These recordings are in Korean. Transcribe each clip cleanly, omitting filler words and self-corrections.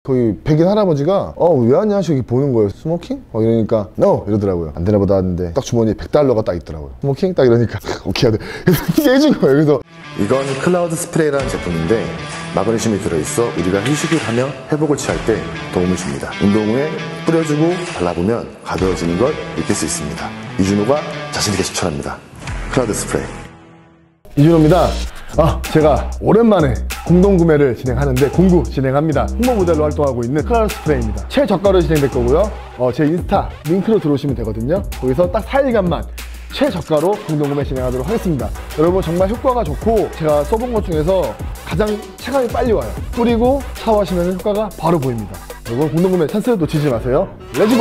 거기 백인 할아버지가 왜 왔냐 하시고 보는 거예요. 스모킹? 이러니까 NO! 이러더라고요. 안 되나 보다 하는데 딱 주머니에 $100가 딱 있더라고요. 스모킹? 딱 이러니까 오케이 하대. 그래서 이게 해준 거예요. 그래서 이건 클라우드 스프레이라는 제품인데 마그네슘이 들어있어 우리가 휴식을 하며 회복을 취할 때 도움을 줍니다. 운동 후에 뿌려주고 발라보면 가벼워지는 걸 느낄 수 있습니다. 이준호가 자신있게 추천합니다. 클라우드 스프레이. 이준호입니다. 제가 오랜만에 공동구매를 진행하는데 공구 진행합니다. 홍보 모델로 활동하고 있는 클라우드 스프레이입니다. 최저가로 진행될 거고요. 제 인스타 링크로 들어오시면 되거든요. 거기서 딱 4일간만 최저가로 공동구매 진행하도록 하겠습니다. 여러분 정말 효과가 좋고 제가 써본 것 중에서 가장 체감이 빨리 와요. 뿌리고 샤워하시면 효과가 바로 보입니다. 여러분 공동구매 찬스 놓치지 마세요. 렛츠고!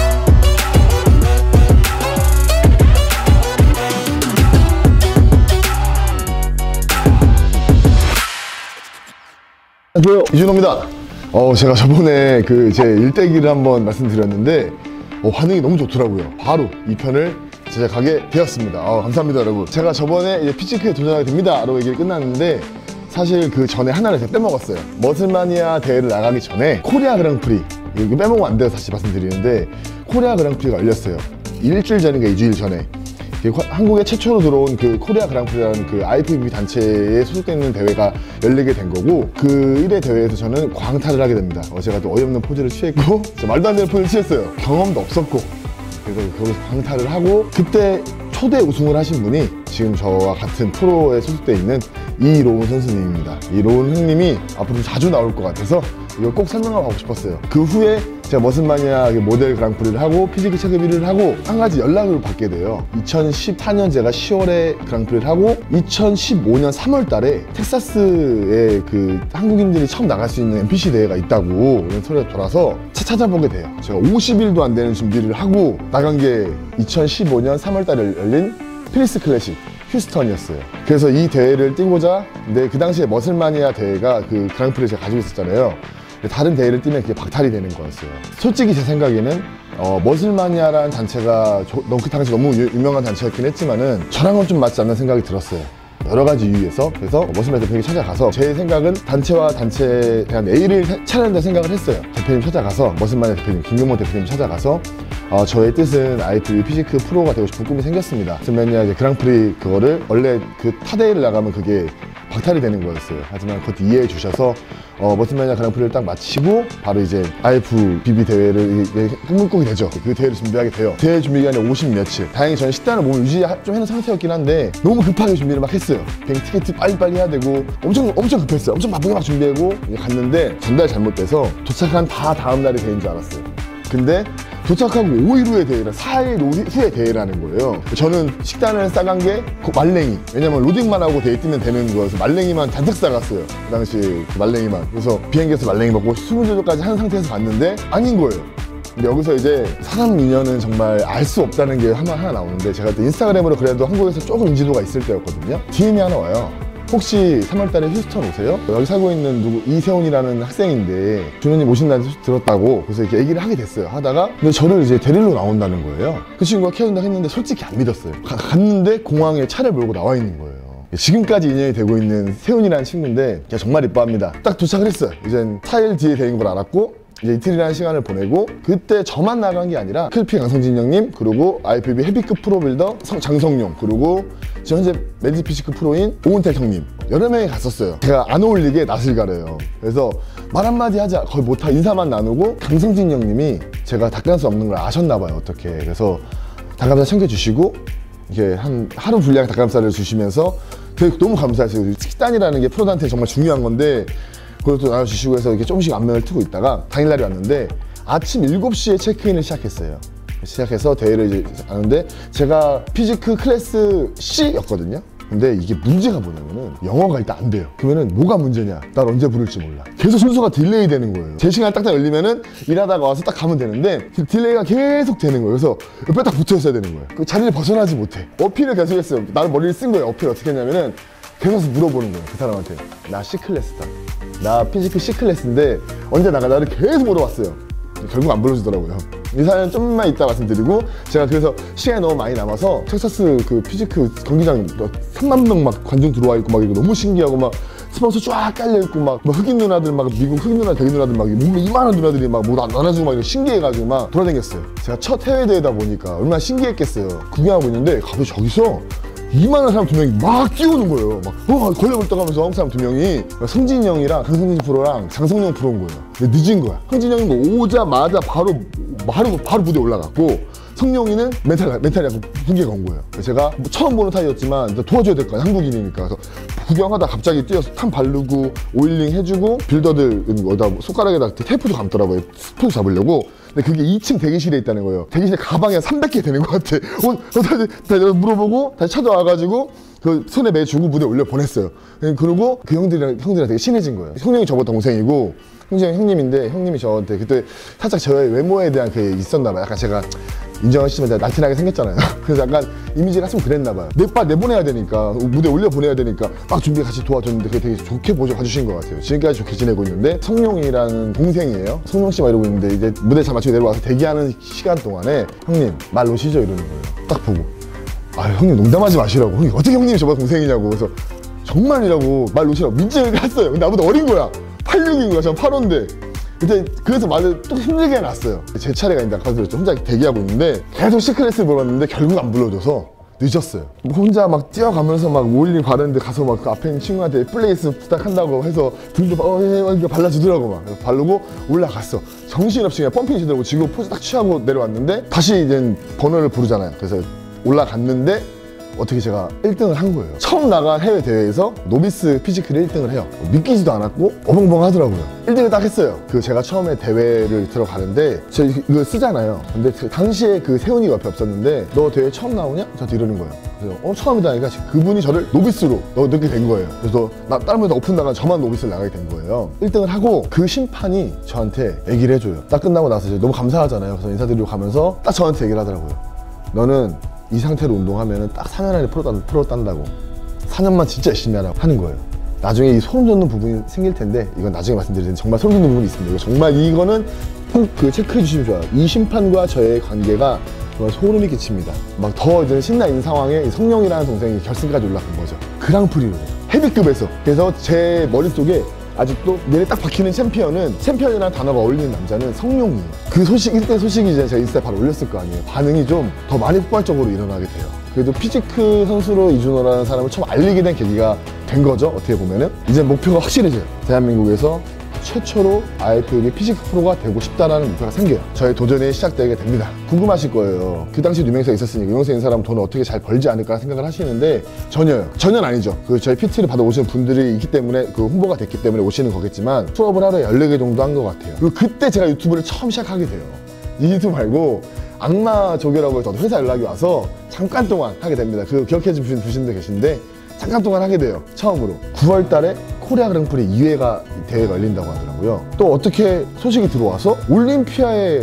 안녕하세요, 이준호입니다. 제가 저번에 제 일대기를 한번 말씀드렸는데 반응이 너무 좋더라고요. 바로 2편을 제작하게 되었습니다. 감사합니다, 여러분. 제가 저번에 이제 피지크에 도전하게 됩니다 라고 얘기를 끝났는데 사실 그 전에 하나를 제가 빼먹었어요. 머슬마니아 대회를 나가기 전에 코리아 그랑프리, 이거 빼먹으면 안 돼요, 다시 말씀드리는데 코리아 그랑프리가 열렸어요. 일주일 전인가 2주일 전에 한국에 최초로 들어온 그 코리아 그랑프리라는 그 IFBB 단체에 소속되어 있는 대회가 열리게 된 거고, 그 1회 대회에서 저는 광탈을 하게 됩니다. 제가 또 어이없는 포즈를 취했고 말도 안 되는 포즈를 취했어요. 경험도 없었고. 그래서 거기서 광탈을 하고, 그때 초대 우승을 하신 분이 지금 저와 같은 프로에 소속되어 있는 이로운 선수님입니다. 이로운 형님이 앞으로 자주 나올 것 같아서 이걸 꼭 설명하고 가고 싶었어요. 그 후에 제가 머슬마니아 모델 그랑프리를 하고 피지크 체급 1위를 하고 한 가지 연락을 받게 돼요. 2014년 제가 10월에 그랑프리를 하고 2015년 3월 달에 텍사스에 그 한국인들이 처음 나갈 수 있는 NPC 대회가 있다고 이런 소리가 돌아서 찾아보게 돼요. 제가 50일도 안 되는 준비를 하고 나간 게 2015년 3월 달에 열린 피닉스 클래식 휴스턴이었어요. 그래서 이 대회를 뛰고자, 근데 그 당시에 머슬마니아 대회가 그 그랑프리를 제가 가지고 있었잖아요. 다른 대회를 뛰면 그게 박탈이 되는 거였어요. 솔직히 제 생각에는 머슬마니아라는 단체가 그 당시 너무 유명한 단체였긴 했지만은 저랑은 좀 맞지 않는 생각이 들었어요. 여러 가지 이유에서. 그래서 머슬마니아 대표님 찾아가서 제 생각은 단체와 단체에 대한 A를 차려낸다 생각을 했어요. 대표님 찾아가서, 머슬마니아 대표님, 김경모 대표님 찾아가서 저의 뜻은 IFBB 피지크 프로가 되고 싶은 꿈이 생겼습니다. 머슬마니아 그랑프리 그거를 원래 그 타대회를 나가면 그게 박탈이 되는 거였어요. 하지만 그것도 이해해 주셔서 머슬마니아 그랑프리를 딱 마치고 바로 이제 IFBB 대회를 꿈꾸게 되죠. 그 대회를 준비하게 돼요. 대회 준비 기간이 50 며칠. 다행히 저는 식단을 몸을 유지 좀 해놓은 상태였긴 한데 너무 급하게 준비를 막 했어요. 비행 티켓트 빨리빨리 해야 되고 엄청 급했어요. 엄청 바쁘게 막 준비하고 갔는데 전달 잘못돼서 도착한 다음 날이 대회인 줄 알았어요. 근데 도착하고 5일 후에 대회라 4일 후에 대회라는 거예요. 저는 식단을 싸간 게 말랭이, 왜냐면 로딩만 하고 대회 뛰면 되는 거여서 말랭이만 잔뜩 싸갔어요. 그 당시 그 말랭이만. 그래서 비행기에서 말랭이 먹고 수분 조절까지 한 상태에서 갔는데 아닌 거예요. 근데 여기서 이제 사람 인연은 정말 알 수 없다는 게 하나 나오는데, 제가 또 인스타그램으로 그래도 한국에서 조금 인지도가 있을 때였거든요. DM이 하나 와요. 혹시 3월달에 휴스턴 오세요? 여기 살고 있는 이세훈이라는 학생인데 준호님 오신다는 소식 들었다고. 그래서 이렇게 얘기를 하게 됐어요. 하다가 근데 저를 이제 데리러 나온다는 거예요. 그 친구가 키워준다 했는데 솔직히 안 믿었어요. 갔는데 공항에 차를 몰고 나와 있는 거예요. 지금까지 인연이 되고 있는 세훈이라는 친구인데 정말 이뻐합니다. 딱 도착을 했어요. 이젠 4일 뒤에 되는 걸 알았고 이제 이틀이라는 시간을 보내고, 그때 저만 나간 게 아니라 클피 강성진 형님, 그리고 IFBB 헤비급 프로빌더 장성용, 그리고 지금 현재 맨즈 피지크 프로인 오은택 형님, 여러 명이 갔었어요. 제가 안 어울리게 낯을 가려요. 그래서 말 한마디 하자 거의 못하 인사만 나누고, 강성진 형님이 제가 닭가슴살 없는 걸 아셨나 봐요. 어떻게. 그래서 닭가슴살 챙겨주시고 이게 한 하루 분량 닭가슴살을 주시면서 되게 너무 감사했어요. 식단이라는 게 프로한테 정말 중요한 건데 그것도 나눠주시고 해서 이렇게 조금씩 안면을 트고 있다가 당일날이 왔는데 아침 7시에 체크인을 시작했어요. 시작해서 대회를 이제 하는데 제가 피지크 클래스 C였거든요. 근데 이게 문제가 뭐냐면은 영어가 일단 안 돼요. 그러면은 뭐가 문제냐, 날 언제 부를지 몰라. 계속 순서가 딜레이 되는 거예요. 제 시간 딱딱 열리면은 일하다가 와서 딱 가면 되는데 딜레이가 계속 되는 거예요. 그래서 옆에 딱 붙어 있어야 되는 거예요. 그 자리를 벗어나지 못해. 어필을 계속 했어요. 나는 머리를 쓴 거예요. 어필 어떻게 했냐면은 계속 물어보는 거예요. 그 사람한테. 나 C클래스다. 나 피지크 C클래스인데 언제 나가? 나를 계속 물어봤어요. 결국 안 불러주더라고요. 이 사연 좀만 이따 말씀드리고, 제가 그래서 시간이 너무 많이 남아서 텍사스 그 피지크 경기장 3만 명 막 관중 들어와 있고 막 이거 너무 신기하고 막 스폰서 쫙 깔려있고 막 흑인 누나들 막 미국 흑인 누나 백인 누나들 막 몸에 이만한 누나들이 막 뭐 나눠주고 막 이렇게 신기해가지고 막 돌아다녔어요. 제가 첫 해외 대회다 보니까 얼마나 신기했겠어요. 구경하고 있는데 갑자기 저기서 이만한 사람 2명이 막 뛰어오는 거예요. 막 걸려버렸다 하면서 한국 사람 2명이 성진이 형이랑 강성진 프로랑 장성용 프로인 거예요. 근데 늦은 거야. 성진이 형이 뭐 오자마자 바로 무대에 올라갔고 성룡이는 멘탈이 약간 붕괴가 온 거예요. 제가 뭐 처음 보는 타이였지만 도와줘야 될 거 아니야, 한국인이니까. 그래서 구경하다 갑자기 뛰어서 탕 바르고 오일링 해주고 빌더들 어디다 손가락에다 테이프도 감더라고요, 스포츠 잡으려고. 근데 그게 2층 대기실에 있다는 거예요. 대기실 가방이 한 300개 되는 것 같아. 다시 물어보고 다시 찾아와가지고 그 손에 매주고 무대에 올려 보냈어요. 그리고 그 형들이랑 되게 친해진 거예요. 형님이 저보다 동생이고 형님인데 형님이 저한테 그때 살짝 저의 외모에 대한 그게 있었나 봐요. 약간 제가 인정하시지만 제가 날씬하게 생겼잖아요. 그래서 약간 이미지가 좀 그랬나 봐요. 내보내야 되니까 무대 올려 보내야 되니까 막 준비 같이 도와줬는데 그게 되게 좋게 봐주신 것 같아요. 지금까지 좋게 지내고 있는데 성룡이라는 동생이에요. 성룡 씨가 이러고 있는데 이제 무대 잘 맞추고 내려와서 대기하는 시간 동안에 형님 말 놓으시죠 이러는 거예요. 딱 보고 아 형님 농담하지 마시라고. 형님 어떻게 형님이 저보다 동생이냐고. 그래서 정말이라고 말 놓으시라고 민증을 했어요. 근데 나보다 어린 거야. 86인 거야. 전 8호인데. 그래서 말을 또 힘들게 해놨어요. 제 차례가 있는데 아까 들었죠. 혼자 대기하고 있는데 계속 시크릿을 물었는데 결국 안 불러줘서 늦었어요. 혼자 막 뛰어가면서 막 오일링 바르는데 가서 막 그 앞에 있는 친구한테 플레이스 부탁한다고 해서 등도 이렇게 발라주더라고. 막 바르고 올라갔어. 정신없이 그냥 펌핑 시더라고. 지금 포즈 딱 취하고 내려왔는데 다시 이제 번호를 부르잖아요. 그래서 올라갔는데 어떻게 제가 1등을 한 거예요. 처음 나간 해외 대회에서 노비스 피지컬을 1등을 해요. 믿기지도 않았고 어벙벙 하더라고요. 1등을 딱 했어요. 제가 처음에 대회를 들어가는데 제가 이거 쓰잖아요. 근데 당시에 세훈이가 옆에 없었는데 너 대회 처음 나오냐? 저한테 이러는 거예요. 그래서 처음이다 하니까 그분이 저를 노비스로 넣게 된 거예요. 그래서 나 다른 분들 오픈 나가면 저만 노비스를 나가게 된 거예요. 1등을 하고 그 심판이 저한테 얘기를 해줘요. 딱 끝나고 나서 너무 감사하잖아요. 그래서 인사드리고 가면서 딱 저한테 얘기를 하더라고요. 너는 이 상태로 운동하면 딱 4년 안에 프로 딴다고. 4년만 진짜 열심히 하라고 하는 거예요. 나중에 이 소름 돋는 부분이 생길 텐데 이건 나중에 말씀드릴 텐데 정말 소름 돋는 부분이 있습니다. 정말 이거는 꼭 체크해 주시면 좋아요. 이 심판과 저의 관계가 정말 소름이 끼칩니다. 막 더 이제 신나 있는 상황에 성룡이라는 동생이 결승까지 올라간 거죠. 그랑프리로 헤비급에서. 그래서 제 머릿속에 아직도 내일 딱 박히는 챔피언이라는 단어가 어울리는 남자는 성룡이에요. 그 소식, 1대 소식이 이제 제가 인스타에 바로 올렸을 거 아니에요. 반응이 좀 더 많이 폭발적으로 일어나게 돼요. 그래도 피지크 선수로 이준호라는 사람을 처음 알리게 된 계기가 된 거죠. 어떻게 보면은 이제 목표가 확실해져요. 대한민국에서 최초로 IFBB 피지크 프로가 되고 싶다라는 목표가 생겨요. 저의 도전이 시작되게 됩니다. 궁금하실 거예요. 그 당시 유명세가 있었으니까 유명세인 사람 돈을 어떻게 잘 벌지 않을까 생각을 하시는데 전혀요. 전혀는 아니죠. 저희 PT를 받아 오시는 분들이 있기 때문에 홍보가 됐기 때문에 오시는 거겠지만 수업을 하루에 14개 정도 한 것 같아요. 그리고 그때 제가 유튜브를 처음 시작하게 돼요. 이 유튜브 말고 악마 조교라고 해서 회사 연락이 와서 잠깐 동안 하게 됩니다. 기억해 주신 분들 계신데 잠깐 동안 하게 돼요. 처음으로 9월 달에 코리아 그랑프리 2회가 대회가 열린다고 하더라고요. 또 어떻게 소식이 들어와서 올림피아에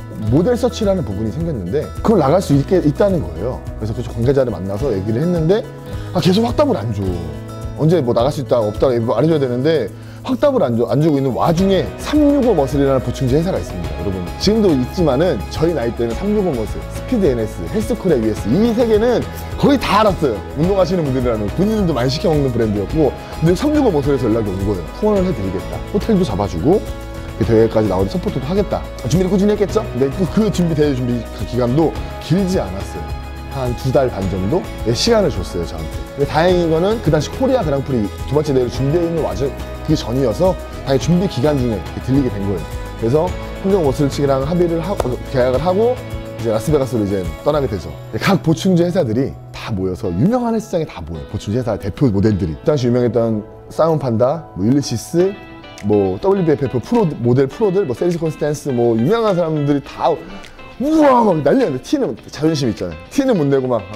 모델 서치라는 부분이 생겼는데 그걸 나갈 수 있다는 거예요. 그래서 그 관계자를 만나서 얘기를 했는데 계속 확답을 안 줘. 언제 뭐 나갈 수 있다 없다 안 해줘야 되는데 확답을 안 주고 있는 와중에 365 머슬이라는 보충제 회사가 있습니다. 여러분 지금도 있지만은 저희 나이 때는 365 머슬, 스피드 NS, 헬스코리아 US 이 세 개는 거의 다 알았어요. 운동하시는 분들이라면 본인들도 많이 시켜먹는 브랜드였고 근데 365 머슬에서 연락이 온 거예요. 후원을 해드리겠다. 호텔도 잡아주고 그 대회까지 나오는 서포트도 하겠다. 준비를 꾸준히 했겠죠? 근데 그 대회 준비 기간도 길지 않았어요. 한 2달 반 정도 시간을 줬어요 저한테. 근데 다행인 거는 그 당시 코리아 그랑프리 두 번째 대회를 준비해 있는 와중 그 전이어서 다행히 준비 기간 중에 들리게 된 거예요. 그래서 홍정 머슬치기랑 합의를 하고 계약을 하고 이제 라스베가스로 이제 떠나게 되죠. 각 보충제 회사들이 다 모여서 유명한 헬스장에 다 모여요. 보충제 회사 대표 모델들이 그 당시 유명했던 사운판다, 율리시스, WBFF 프로 모델 프로들, 세리스 콘스탄스 유명한 사람들이 다 우와 막 난리났는데 티는 자존심 있잖아요. 티는 못 내고 막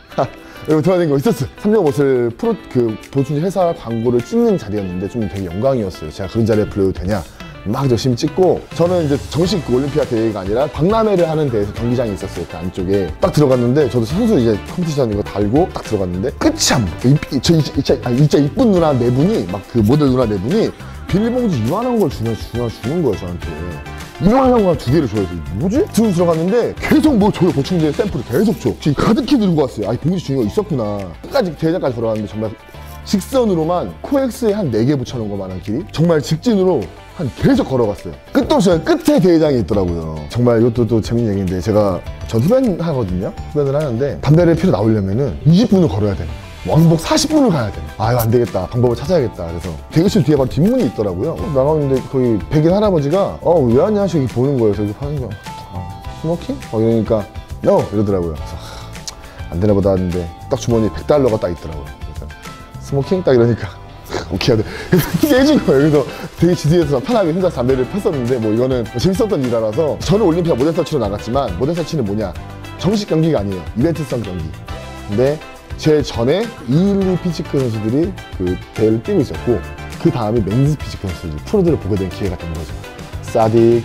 이러고 돌아다니는 거 있었어요. 365 머슬 프로 보충제 회사 광고를 찍는 자리였는데 좀 되게 영광이었어요. 제가 그런 자리에 불러도 되냐 막 열심히 찍고 저는 이제 정식 올림피아 대회가 아니라 박람회를 하는 데에서 경기장이 있었어요. 그 안쪽에 딱 들어갔는데 저도 선수 이제 컴피티션 이거 달고 딱 들어갔는데 끝이 안 보여. 진짜 이쁜 누나 네 분이 막 그 모델 누나 네 분이 비닐봉지 이만한 걸 주는 거예요 저한테. 이만한 거 2개를 줘야지. 뭐지? 들어갔는데 계속 줘요. 보충제 샘플을 계속 줘. 지금 가득히 들고 왔어요. 봉지 중요가 있었구나. 끝까지 대회장까지 걸어갔는데 정말 직선으로만 코엑스에 한 4개 붙여놓은 것만한 길이 정말 직진으로 한 계속 걸어갔어요. 끝도 없이 끝에 대회장이 있더라고요. 정말 이것도 또 재밌는 얘기인데 전 흡연 하거든요. 흡연을 하는데 담배를 피러 나오려면은 20분을 걸어야 돼요. 왕복 40분을 가야 돼. 아, 이거 안 되겠다. 방법을 찾아야겠다. 그래서 대기실 뒤에 바로 뒷문이 있더라고요. 나가는데 거기 백인 할아버지가 왜 왔냐 하시고 보는 거예요. 그래서 하는 거 스모킹? 이러니까 no! 이러더라고요. 그래서 안 되나 보다 하는데 딱 주머니에 $100가 딱 있더라고요. 그래서 스모킹? 딱 이러니까 오케이 하네. 그래서 깨진 거예요. 그래서 되게 지지해서 편하게 혼자 담배를 폈었는데 뭐 이거는 재밌었던 일이라서 저는 올림피아 모델 서치로 나갔지만 모델 서치는 뭐냐? 정식 경기가 아니에요. 이벤트성 경기. 근데 제 전에 212 피지크 선수들이 그 대회를 뛰고 있었고 그 다음에 맨즈 피지크 선수들 프로들을 보게 된 기회가 된 거죠. 사딕,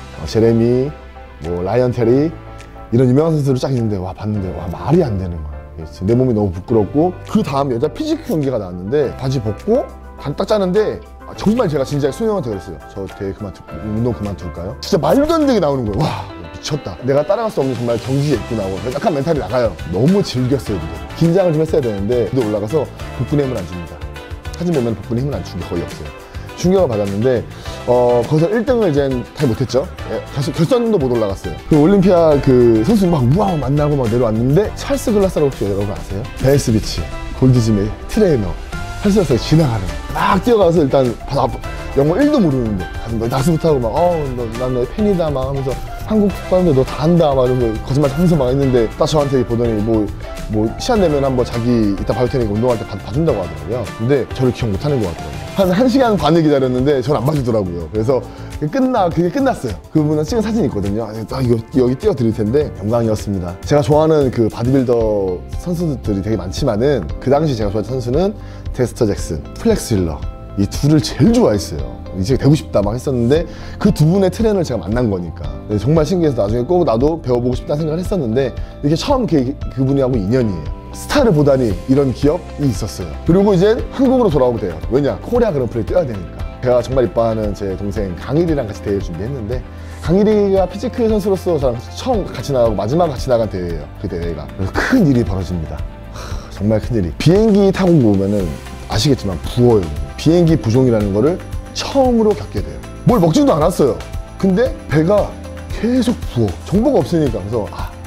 제레미, 뭐 라이언 테리 이런 유명한 선수들을 쫙 있는데 와 봤는데 와 말이 안 되는 거야. 내 몸이 너무 부끄럽고 그 다음 여자 피지크 경기가 나왔는데 바지 벗고 딱 짜는데 정말 제가 진지하게 소영 형한테 그랬어요. 저 대회 운동 그만둘까요? 진짜 말도 안 되게 나오는 거예요. 와 미쳤다. 내가 따라갈 수 없는 정말 경지에 있구나 하고 약간 멘탈이 나가요. 너무 즐겼어요. 무대. 긴장을 좀 했어야 되는데 무대 올라가서 복근에 힘을 안 줍니다. 사진 보면 복근에 힘을 안 주는 게 거의 없어요. 충격을 받았는데 거기서 1등을 이제 잘 못했죠. 결선도 못 올라갔어요. 그 올림피아 그 선수 막 우와 만나고 막 내려왔는데 찰스 글라스라고 혹시 여러분 아세요? 베이스비치 골드짐의 트레이너 찰스 글라스가 지나가는 막 뛰어가서 일단 영어 1도 모르는데 나스부터 하고 막 난 너의 팬이다 막 하면서 한국 사람들 너 다 안다 막 이러면서 거짓말 하면서 막 했는데 딱 저한테 보더니 뭐 시간 되면 한번 자기 이따 봐줄 테니까 운동할 때 봐준다고 하더라고요. 근데 저를 기억 못하는 것 같더라고요. 한 1시간 반을 기다렸는데 저는 안 봐주더라고요. 그래서 그게 끝났어요. 그분은 찍은 사진이 있거든요. 이거 여기 띄워드릴 텐데 영광이었습니다. 제가 좋아하는 그 바디빌더 선수들이 되게 많지만은 그 당시 제가 좋아했던 선수는 데스터 잭슨, 플렉스 힐러 이 둘을 제일 좋아했어요. 이제 되고 싶다 막 했었는데 그 두 분의 트레이너를 제가 만난 거니까 정말 신기해서 나중에 꼭 나도 배워보고 싶다는 생각을 했었는데 이게 처음 그분이하고 인연이에요. 스타를 보다니 이런 기업이 있었어요. 그리고 이제 한국으로 돌아오게 돼요. 왜냐? 코리아 그랑프리 뛰어야 되니까. 제가 정말 이뻐하는 제 동생 강일이랑 같이 대회 준비했는데 강일이가 피지크 선수로서 저랑 처음 같이 나가고 마지막 같이 나간 대회예요. 그 대회가. 그래서 큰 일이 벌어집니다. 정말 큰 일이. 비행기 타고 보면은 아시겠지만 부어요. 비행기 부종이라는 거를 처음으로 겪게 돼요. 뭘 먹지도 않았어요. 근데 배가 계속 부어. 정보가 없으니까. 그래서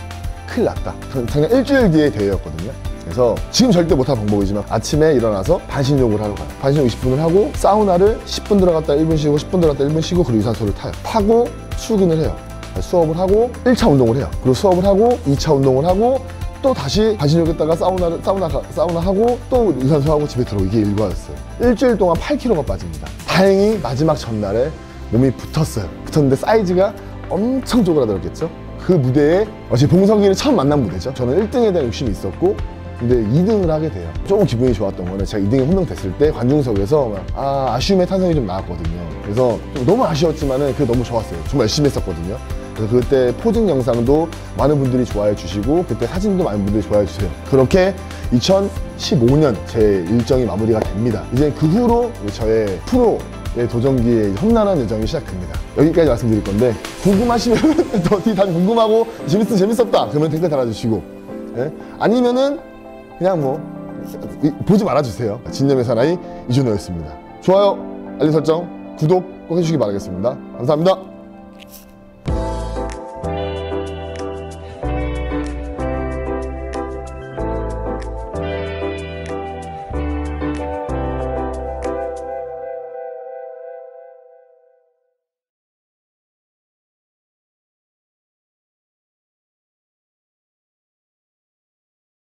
큰일 났다. 당장 일주일 뒤에 대회였거든요. 그래서 지금 절대 못할 방법이지만 아침에 일어나서 반신욕을 하러 가요. 반신욕 20분을 하고 사우나를 10분 들어갔다 1분 쉬고 10분 들어갔다 1분 쉬고 그리고 유산소를 타요. 타고 출근을 해요. 수업을 하고 1차 운동을 해요. 그리고 수업을 하고 2차 운동을 하고 또 다시 반신욕했다가 사우나 하고 또 유산소하고 집에 들어오고 이게 일과였어요. 일주일 동안 8kg가 빠집니다. 다행히 마지막 전날에 몸이 붙었는데 사이즈가 엄청 쪼그라들었겠죠. 그 무대에 제 봉석이를 처음 만난 무대죠. 저는 1등에 대한 욕심이 있었고 근데 2등을 하게 돼요. 조금 기분이 좋았던 거는 제가 2등에 호명됐을 때 관중석에서 아쉬움의 탄성이 좀 나왔거든요. 그래서 너무 아쉬웠지만은 그게 너무 좋았어요. 정말 열심히 했었거든요. 그래서 그때 포징 영상도 많은 분들이 좋아해 주시고 그때 사진도 많은 분들이 좋아해 주세요. 그렇게 2015년 제 일정이 마무리가 됩니다. 이제 그 후로 저의 프로의 도전기의 험난한 여정이 시작됩니다. 여기까지 말씀드릴 건데 궁금하시면 더 뒤 다 궁금하고 재밌었다 그러면 댓글 달아주시고 아니면은 그냥 뭐 보지 말아주세요. 진념의 사나이 이준호였습니다. 좋아요, 알림 설정, 구독 꼭 해주시기 바라겠습니다. 감사합니다.